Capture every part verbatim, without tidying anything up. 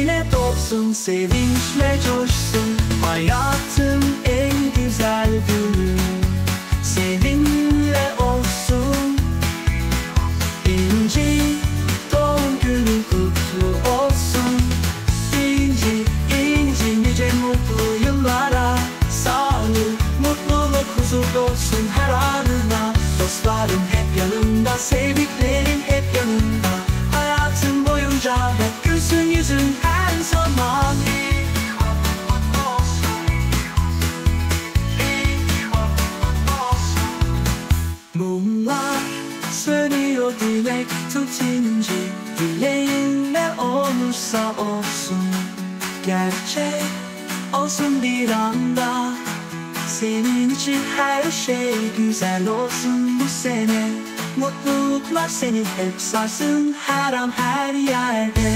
neşeyle dolsun, sevinçle coşsun. Hayatın en güzel günü seninle olsun. İnci, doğum günün kutlu olsun. İnci, İnci, nice mutlu yıllara. Sağlık, mutluluk, huzur dolsun her anına. Dostların hep yanında, sevdiklerin hep yanında. Hayatın boyunca hep gülsün yüzün her zaman. Mumlar sönüyor, dilek tut inci. Dileğinle olursa olsun, gerçek olsun bir anda. Senin için her şey güzel olsun bu sene. Mutluluklar seni hep sarsın her an her yerde.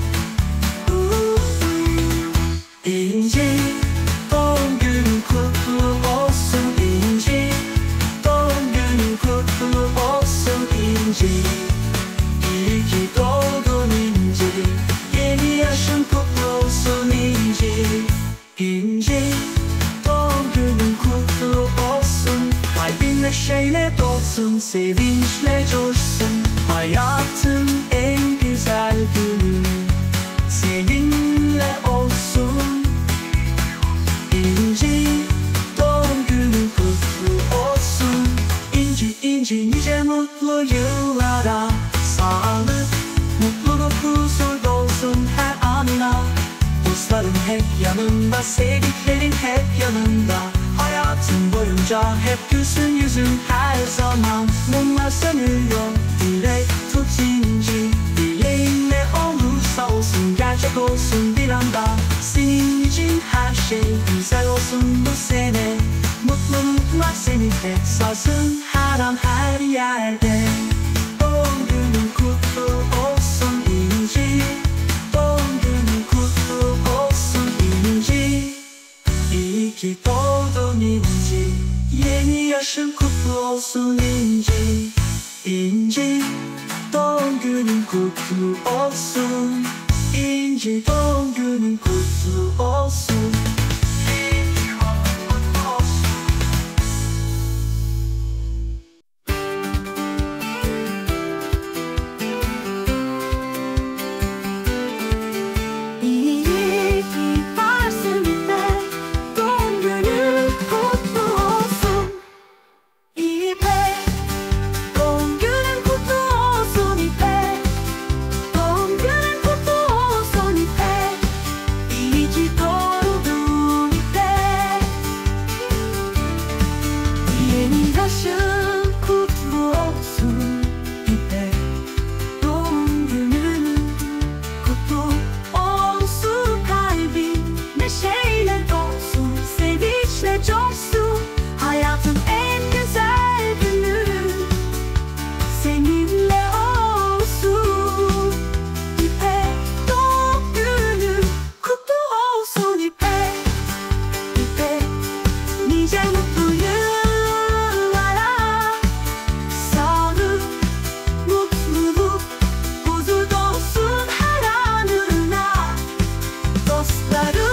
İnci, doğum günün kutlu olsun İnci. Doğum günün kutlu olsun İnci. İyi ki doğdun İnci. Yeni yaşın kutlu olsun İnci. İnci, doğum günün kutlu olsun. Kalbin neşeyle dolsun, sevinçle coşsun. Hayatın en güzel günü seninle olsun. İnci, doğum günün kutlu olsun. İnci, İnci, nice mutlu yıllara. Sağlık, mutluluk, huzur dolsun her anına. Dostların hep yanında, sevdiklerin hep yanında. Hayatın boyunca hep gülsün yüzün her zaman. Mumlar sönüyor, dilek tut inci. Dileğin ne olursa olsun, gerçek olsun bir anda. Senin için her şey güzel olsun bu sene. Mutluluklar seni hep sarsın her an her yerde. Doğum günün kutlu olsun İnci. Doğum günün kutlu olsun İnci. İyi ki doğdun İnci. Yeni yaşın kutlu olsun İnci. İnci, doğum günün kutlu olsun. İnci, doğum günün kutlu olsun. İnci, kutlu olsun. İyi ki varsın İpek, doğum günün kutlu olsun. İpek, doğum günün kutlu olsun İpek. Doğum günün kutlu olsun İpek. İyi ki doğdun İpek. Yeni yaşın kutlu olsun İpek. Doğum günün kutlu olsun, kalbin neşeyle dolsun, sevinçle coşsun. Hayatın en güzel günü seninle olsun. İpek, doğum günün kutlu olsun İpek. İpek, nice mutlu yıllara. Sağlık, mutluluk, huzur dolsun her anına. Dostların